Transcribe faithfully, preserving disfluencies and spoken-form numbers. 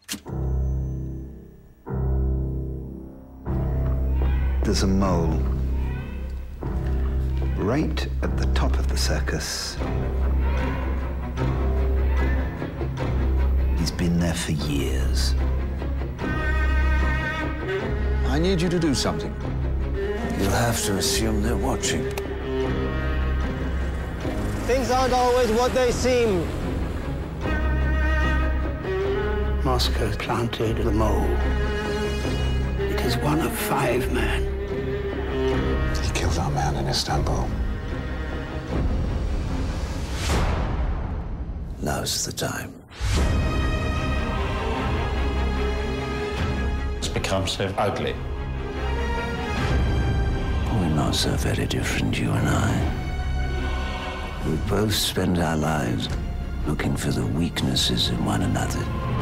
There's a mole right at the top of the circus. He's been there for years. I need you to do something. You'll have to assume they're watching. Things aren't always what they seem. Moscow planted the mole. It is one of five men. He killed our man in Istanbul. Now's the time. It's become so ugly. We're not so very different, you and I. We both spend our lives looking for the weaknesses in one another.